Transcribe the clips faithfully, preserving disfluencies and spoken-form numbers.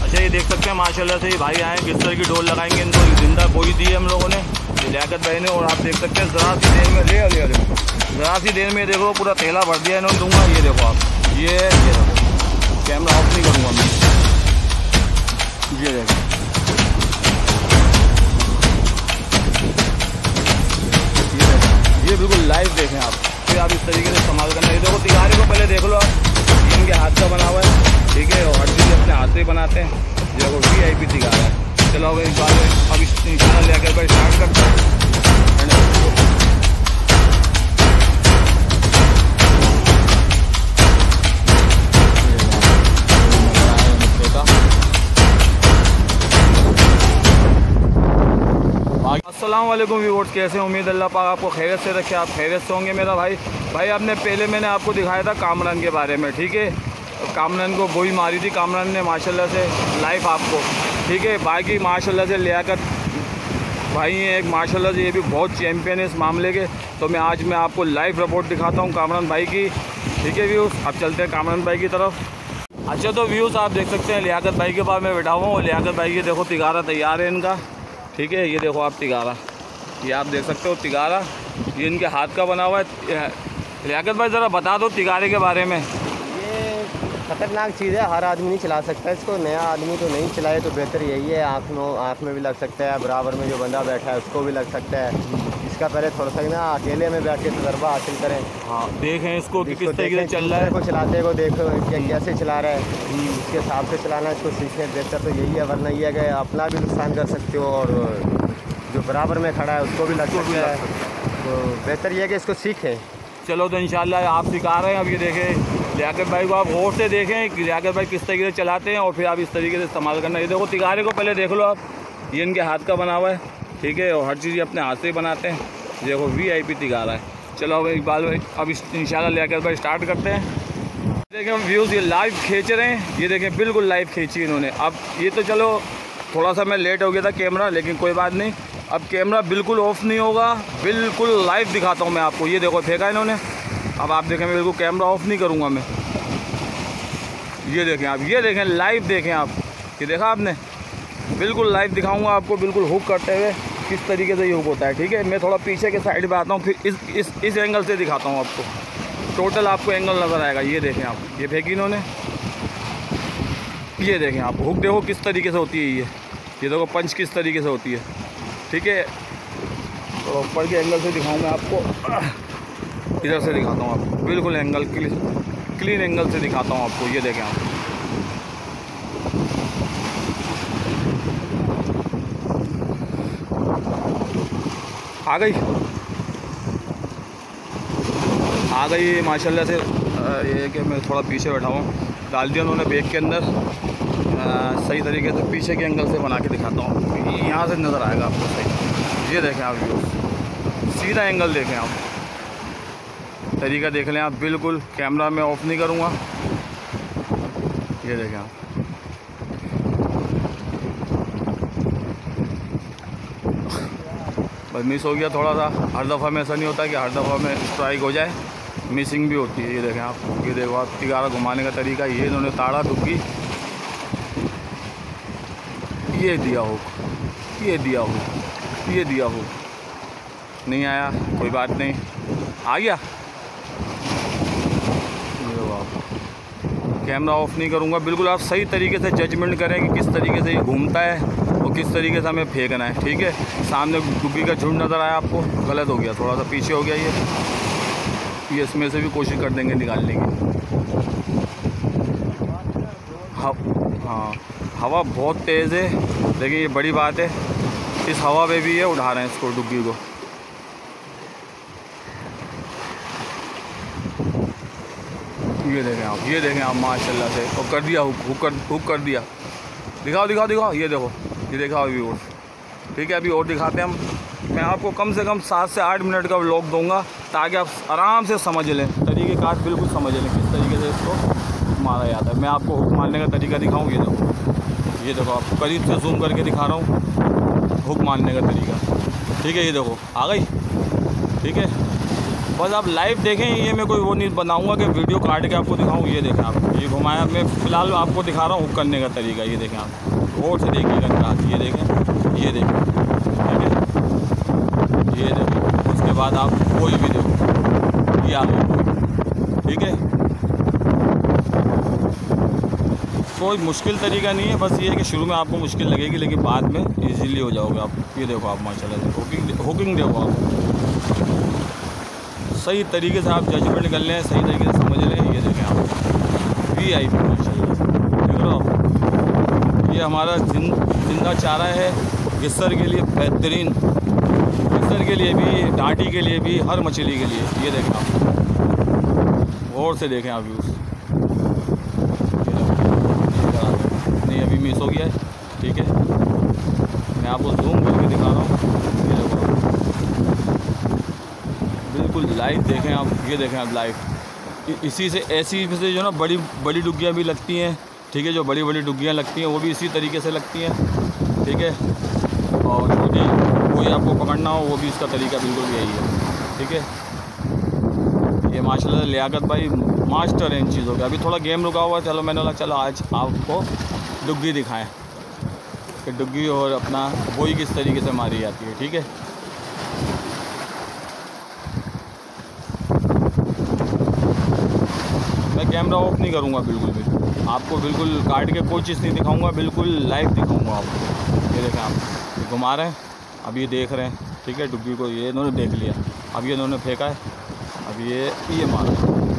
अच्छा ये देख सकते हैं माशाल्लाह से ये भाई आए किस तरह की डोल लगाएंगे, इनको जिंदा बोई दी है हम लोगों ने, ये लियाकत भाई ने। और आप देख सकते हैं ज़रा सी देर में ले ले देखो, ज़रा सी देर में देखो पूरा थैला भर दिया इन्होंने दूंगा। ये देखो आप, ये ये देखो, कैमरा ऑफ नहीं करूँगा मैं, ये देखो ये बिल्कुल लाइव देखें आप, फिर आप इस तरीके से इस्तेमाल करना। ये देखो तिगारे को पहले देख लो आप, ये इनके हाथ का बना हुआ है, ठीक है, और हर चीज़ अपने हाथ से ही बनाते हैं। ये देखो वी आई पी तिगारा है। चलो अब एक बार अब इस निशाना लेकर भाई स्टार्ट करते हैं। अस्सलाम वालेकुम व्यूअर्स, कैसे हैं? उम्मीद अल्लाह पाक आपको खैरियत से रखे, आप खैरियत से होंगे मेरा भाई। भाई आपने पहले मैंने आपको दिखाया था कामरान के बारे में, ठीक है, कामरान को गोई मारी थी कामरान ने माशाल्लाह से लाइफ आपको, ठीक है। बाकी माशाल्लाह से लियाकत भाई हैं एक, माशाल्लाह से ये भी बहुत चैम्पियन है इस मामले के। तो मैं आज मैं आपको लाइव रिपोर्ट दिखाता हूँ कामरान भाई की, ठीक है व्यूअर्स। अब चलते हैं कामरान भाई की तरफ। अच्छा तो व्यूअर्स आप देख सकते हैं लियाकत भाई के पास मैं बैठा हुआ हूँ। लियाकत भाई के देखो तिगारा तैयार है इनका, ठीक है। ये देखो आप तिगारा, ये आप देख सकते हो तिगारा, ये इनके हाथ का बना हुआ है। लियाकत भाई ज़रा बता दो तिगारे के बारे में। ये ख़तरनाक चीज़ है, हर आदमी नहीं चला सकता इसको, नया आदमी तो नहीं चलाए तो बेहतर यही है। आँख में आँख में भी लग सकता है, बराबर में जो बंदा बैठा है उसको भी लग सकता है। इसका पहले थोड़ा सा ना अकेले में बैठ के तजर्बा हासिल करें। हाँ देखें इसको कि किस तरीके से चल रहा है, को चलाते को देखो कैसे चला रहा है, इसके हिसाब से चलाना इसको सीखें। बेहतर तो यही है, वरना ये है कि अपना भी नुकसान कर सकते हो और जो बराबर में खड़ा है उसको भी लग सकता है। तो बेहतर ये है कि इसको सीखें। चलो तो इंशाल्लाह आप सिखा रहे हैं। अब ये देखें लियाकत भाई को, आप गौर से देखें कि लियाकत भाई किस तरीके से चलाते हैं और फिर आप इस तरीके से इस्तेमाल करना। ये देखो तिगारे को पहले देख लो आप, ये इनके हाथ का बना हुआ है, ठीक है, और हर चीज़ अपने हाथ से ही बनाते हैं। देखो वी आई पी तिगारा है। चलो अब एक बार अब इंशाल्लाह लियाकत भाई स्टार्ट करते हैं। देखें व्यूज़ ये लाइव खींच रहे हैं, ये देखें बिल्कुल लाइव खींची इन्होंने। अब ये तो चलो थोड़ा सा मैं लेट हो गया था कैमरा, लेकिन कोई बात नहीं, अब कैमरा बिल्कुल ऑफ नहीं होगा, बिल्कुल लाइव दिखाता हूँ मैं आपको। ये देखो फेंका इन्होंने, अब आप देखें मैं बिल्कुल कैमरा ऑफ नहीं करूँगा मैं। ये देखें आप, ये देखें लाइव देखें आप, ये देखा आपने, बिल्कुल लाइव दिखाऊंगा आपको, बिल्कुल हुक करते हुए किस तरीके से ये हुक होता है, ठीक है। मैं थोड़ा पीछे के साइड पे आता हूँ, फिर इस इस इस एंगल से दिखाता हूँ आपको, टोटल आपको एंगल नज़र आएगा। ये देखें आप, ये फेंकी इन्होंने, ये देखें आप हुक देखो किस तरीके से होती है। ये ये देखो पंच किस तरीके से होती है, ठीक है। तो ऊपर के एंगल से दिखाऊँ मैं आपको, इधर से दिखाता हूँ आपको, बिल्कुल एंगल क्लीन एंगल से दिखाता हूँ आपको। ये देखें आप, आ गई आ गई माशाल्लाह से। ये कि मैं थोड़ा पीछे बैठा हूँ, डाल दिया उन्होंने बैग के अंदर। आ, सही तरीके से पीछे के एंगल से बना के दिखाता हूँ, यहाँ से नज़र आएगा आपको सही। ये देखें आप, सीधा एंगल देखें आप, तरीका देख लें आप, बिल्कुल कैमरा में ऑफ नहीं करूँगा। ये देखें आप, बस मिस हो गया थोड़ा सा। हर दफ़ा में ऐसा नहीं होता कि हर दफ़ा में स्ट्राइक हो जाए, मिसिंग भी होती है। ये देखें आप, ये देखो आप तिगारा घुमाने का तरीका, ये इन्होंने ताड़ा दुग्गी, ये दिया हुक, ये दिया हुक, ये दिया हुक, नहीं आया कोई बात नहीं, आ गया। कैमरा ऑफ नहीं करूँगा, बिल्कुल आप सही तरीके से जजमेंट करें कि किस तरीके से ये घूमता है और किस तरीके से हमें फेंकना है, ठीक है। सामने डुग्गी का झुंड नज़र आया आपको, गलत हो गया, थोड़ा सा पीछे हो गया ये ये इसमें से भी कोशिश कर देंगे निकालने की। हाँ हवा बहुत तेज़ है, लेकिन ये बड़ी बात है, इस हवा में भी ये उठा रहे हैं इसको, डुग्गी को। ये देखें आप, ये देखें आप माशाल्लाह से, और कर दिया हुक, हुक कर हुक कर दिया। दिखाओ दिखाओ दिखाओ, ये देखो, ये देखा अभी और, ठीक है। अभी और दिखाते हैं हम। मैं आपको कम से कम सात से आठ मिनट का व्लॉग दूंगा ताकि आप आराम से समझ लें, तरीके कार बिल्कुल समझ लें किस तरीके से इसको मारा जाता है। मैं आपको हुक मारने का तरीका दिखाऊँ, ये देखो, ये देखो आपको करीब से जूम करके दिखा रहा हूँ हुक मारने का तरीका, ठीक है। ये देखो आ गई, ठीक है। बस आप लाइव देखें। ये मैं कोई वो नहीं बनाऊंगा कि वीडियो काट के आपको दिखाऊं। ये देखें आप, ये घुमाया मैं फ़िलहाल आपको दिखा रहा हूँ हुक करने का तरीका। ये देखें आप, गौर से देखिएगा इनका हाथ। ये देखें, ये देखें, ठीक है, ये देखें। उसके बाद आप कोई भी देखो, ये आप ठीक है। कोई मुश्किल तरीका नहीं है, बस ये है कि शुरू में आपको मुश्किल लगेगी लेकिन बाद में इजीली हो जाओगे आप। ये देखो आप माशाल्लाह से हुकिंग हुकिंग देखो आप, सही तरीके से आप जजमेंट कर लें, सही तरीके से समझ लें। ये देखें आप वी आई पी माशाल्लाह से देख रहे हो। ये हमारा जिन, जिंदा चारा है गिस्सर के लिए बेहतरीन, गिस्सर के लिए भी, डांटी के लिए भी, हर मछली के लिए। ये देखें आप, गौर से देखें आप व्यूज़। नहीं अभी मिस हो गया है, ठीक है, मैं आपको जूम करके दिखा रहा हूँ। ये देखो बिल्कुल लाइव देखें आप, ये देखें आप लाइव। इसी से ऐसी से जो ना बड़ी बड़ी डुग्गियाँ भी लगती हैं, ठीक है, जो बड़ी बड़ी डुग्गियाँ लगती हैं वो भी इसी तरीके से लगती हैं, ठीक है। और छोटी कोई आपको पकड़ना हो वो भी इसका तरीका बिल्कुल यही है, ठीक है। ये माशाल्लाह लियाकत भाई मास्टर है इन चीज़ों के। अभी थोड़ा गेम रुका हुआ, चलो मैंने बोला चलो आज आपको डुग्गी दिखाएं कि डुग्गी और अपना बोई किस तरीके से मारी जाती है, ठीक है। मैं कैमरा ऑफ नहीं करूँगा बिल्कुल भी, आपको बिल्कुल काट के कोई चीज़ नहीं दिखाऊंगा, बिल्कुल लाइव दिखाऊंगा आपको। ये देखें आप, ये घुमा रहे हैं, अब ये देख रहे हैं, ठीक है, डुग्गी को ये इन्होंने देख लिया, अब ये इन्होंने फेंका है, अब ये ये मारा,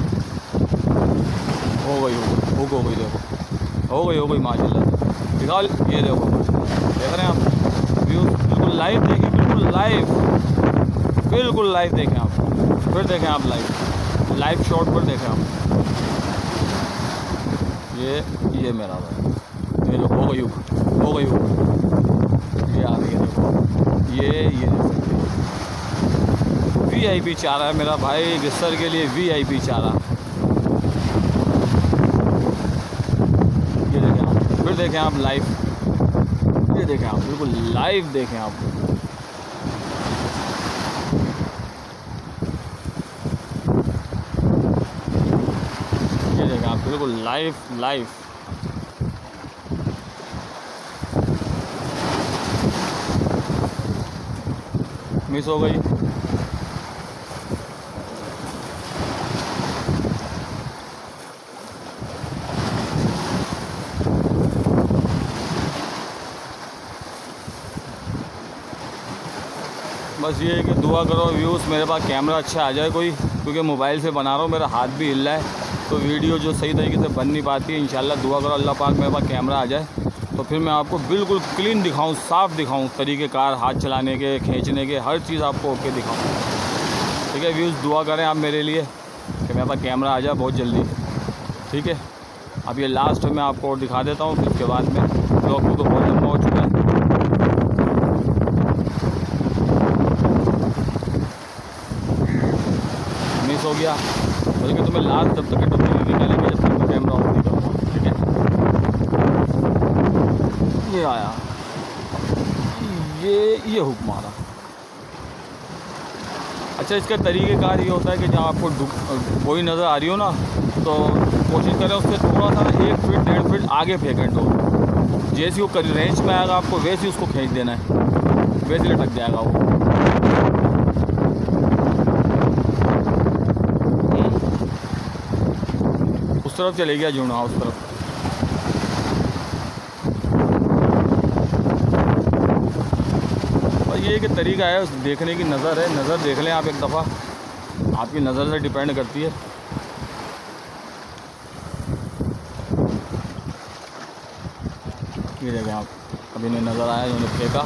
हो गई हो गई हो गई देखो, हो गई हो गई माशाल्लाह निकाल। ये देखो देख रहे हैं आप व्यू, बिल्कुल लाइव देखें, बिल्कुल लाइव, बिल्कुल लाइव देखें आप, फिर देखें आप लाइव लाइव शॉट पर देखें आप। ये ये मेरा भाई, ये देखो हो गई हो गई हो ये आ रही है देखो, ये ये वी आई पी चारा है मेरा भाई, गिस्सर के लिए वी आई पी चारा। ये देखें आप, फिर देखें आप लाइव, ये देखें आप बिल्कुल लाइव देखें आप। ये देखें आप बिल्कुल लाइव लाइव। मिस हो गई, बस ये है कि दुआ करो व्यूज़ मेरे पास कैमरा अच्छा आ जाए कोई, क्योंकि मोबाइल से बना रहा हूँ, मेरा हाथ भी हिल रहा है तो वीडियो जो सही तरीके से बन नहीं पाती है। इंशाल्लाह दुआ करो अल्लाह पाक मेरे पास कैमरा आ जाए तो फिर मैं आपको बिल्कुल क्लीन दिखाऊं, साफ़ दिखाऊं, तरीक़ेकार हाथ चलाने के, खींचने के, हर चीज़ आपको ओके दिखाऊं, ठीक है। व्यूज़ दुआ करें आप मेरे लिए कि मेरे पास कैमरा आ जाए बहुत जल्दी, ठीक है। अब ये लास्ट में आपको और दिखा देता हूँ, फिर उसके बाद में ब्लॉग को तो बहुत लंबा हो चुका है। मिस हो गया, बल्कि तुम्हें लास्ट तब तक डुबकी नहीं निकालेंगे जब तक मैं कैमरा ऑफ नहीं करूँगा, ठीक है। ये आया, ये ये हुक मारा। अच्छा, इसका तरीक़ेकार ये होता है कि जहाँ आपको कोई नज़र आ रही हो ना तो कोशिश करें उससे थोड़ा सा एक फीट डेढ़ फीट आगे फेंकें, तो जैसी वो रेंज में आएगा आपको वैसे ही उसको खींच देना है, वैसे लटक जाएगा वो। उस तरफ चले गया जुड़ा, उस तरफ। और ये एक तरीका है उस देखने की, नज़र है, नज़र देख लें आप एक दफ़ा, आपकी नज़र से डिपेंड करती है। ये देखें आप, अभी इन्हें नज़र आया, इन्होंने फेंका,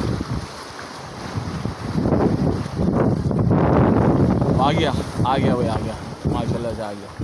आ गया आ गया भाई, आ गया माशाल्लाह से आ गया।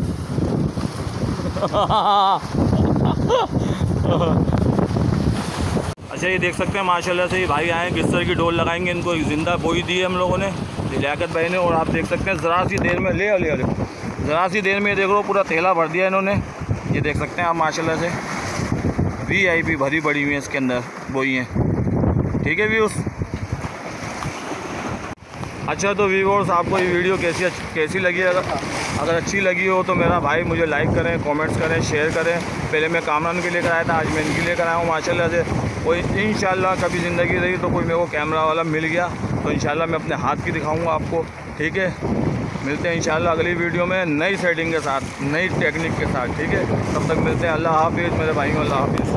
अच्छा, ये देख सकते हैं माशाल्लाह से ये भाई आए, गिस्सर की डोल लगाएंगे, इनको एक ज़िंदा बोई दी है हम लोगों ने, लियाकत भाई ने। और आप देख सकते हैं ज़रा सी देर में ले ले ले ज़रा सी देर में ये देख लो पूरा थैला भर दिया इन्होंने। ये देख सकते हैं आप माशाल्लाह से वी आई पी भरी पड़ी हुई है इसके अंदर बोई हैं, ठीक है व्यूज़। अच्छा तो व्यूअर्स, आपको ये वीडियो कैसी कैसी लगी? अगर अगर अच्छी लगी हो तो मेरा भाई मुझे लाइक करें, कमेंट्स करें, शेयर करें। पहले मैं कामरान के लेकर आया था, आज मैं इनके लेकर आया हूँ माशाल्लाह से। कोई इंशाल्लाह कभी ज़िंदगी रही तो कोई मेरे को कैमरा वाला मिल गया तो इंशाल्लाह मैं अपने हाथ की दिखाऊँगा आपको, ठीक है। मिलते हैं इंशाल्लाह अगली वीडियो में नई सेटिंग के साथ, नई टेक्निक के साथ, ठीक है। तब तक मिलते हैं। अल्लाह हाफिज़ मेरे भाइयों, अल्लाह हाफिज़।